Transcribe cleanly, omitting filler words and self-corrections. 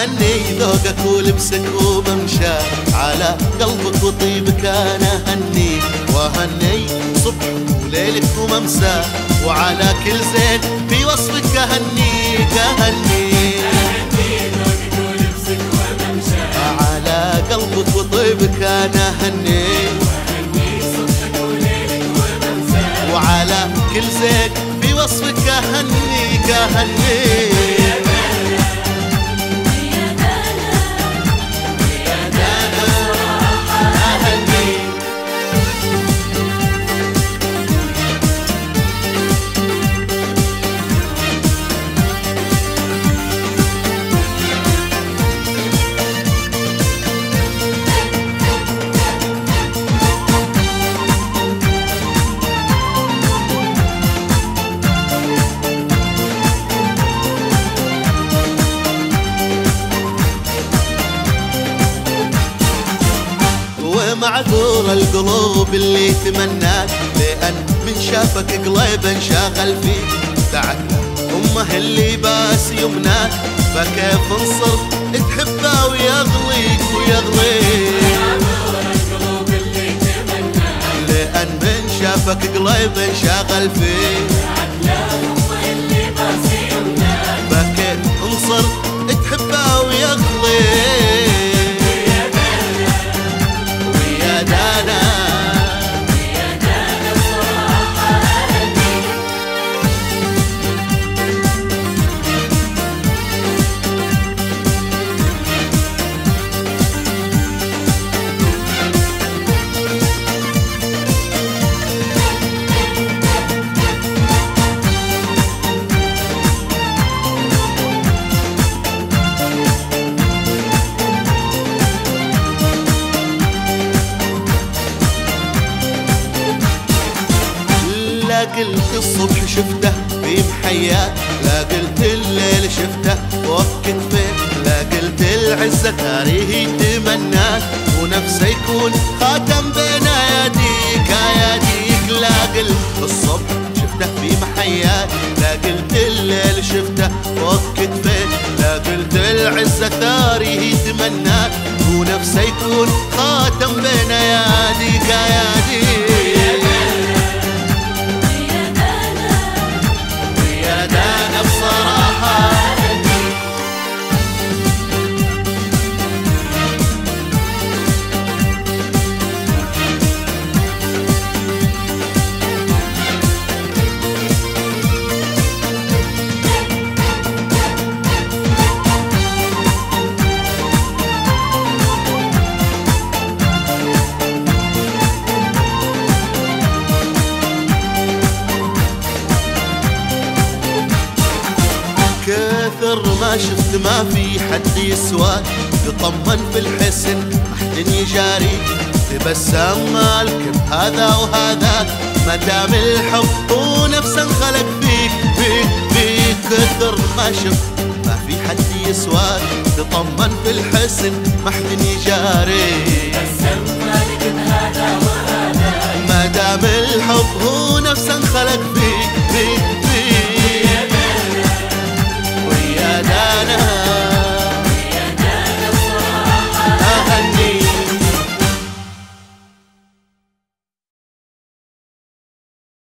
هني ذوقك ولبسك وممشى على قلبك وطيبك انا هني وهني صبح وليلك وممسى وعلى كل زين في وصفك اهنيك اهني ذوقك ولبسك وممشى على قلبك وطيبك انا هني صبحك وليلك وممسى وعلى كل زين في وصفك اهنيك اهني معذور القلوب اللي تمناك لأن من شافك قليب انشغل فيك دعك أمه اللي باس يمناك فكيف انصر تحبه ويغليك ويغليك معذور القلوب اللي تمناك لأن من شافك قليب انشغل فيك أمه اللي باس يمناك فكيف انصر تحبه ويغليك لا قلت الصبح شفته في محياك لا قلت الليل شفته وقت فين لا قلت العزة تاريه تمناك ونفسه يكون خاتم بين اياديك اياديك لا قلت الصبح شفته في محياك لا قلت الليل شفته وقت فين لا قلت العزة تاريه تمناك ونفسه يكون خاتم بين اياديك اياديك كثر ما شفت ما في حد يسواك يطمن في الحسن ما حد يجاريك تبسم مالك بهذا وهذاك ما دام الحب هو نفسه انخلق فيك فيك كثر ما شفت ما في حد يسواك تطمن في الحسن ما حد يجاريك تبسم مالك بهذا وهذاك ما دام الحب هو نفسه انخلق فيك